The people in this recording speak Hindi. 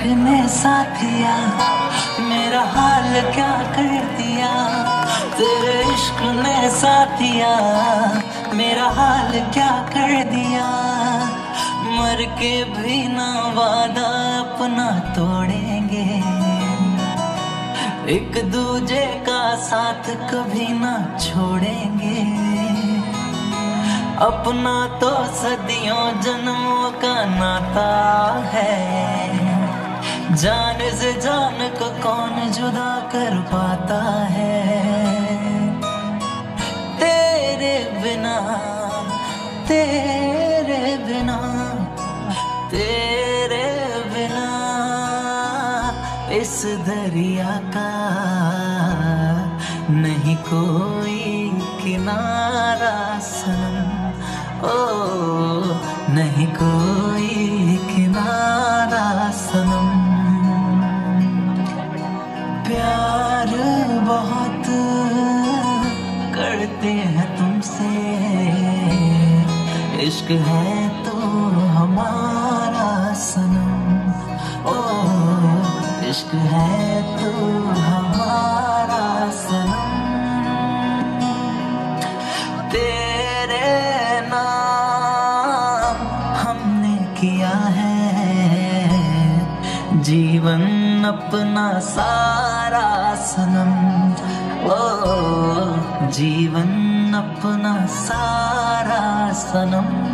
ने साथिया मेरा हाल क्या कर दिया। तेरे इश्क ने साथिया मेरा हाल क्या कर दिया। मर के भी ना वादा अपना तोड़ेंगे, एक दूजे का साथ कभी ना छोड़ेंगे। अपना तो सदियों जन्मों का नाता है, जान से जान को कौन जुदा कर पाता है। तेरे बिना तेरे बिना तेरे बिना इस दरिया का नहीं कोई किनारा सनम। ओ नहीं कोई किनारा सनम। प्यार बहुत करते हैं तुमसे, इश्क है तो हमारा सनम। ओ इश्क है तो हमारा सनम। तेरे नाम हमने किया है जीवन अपना सारा सनम। ओ जीवन अपना सारा सनम।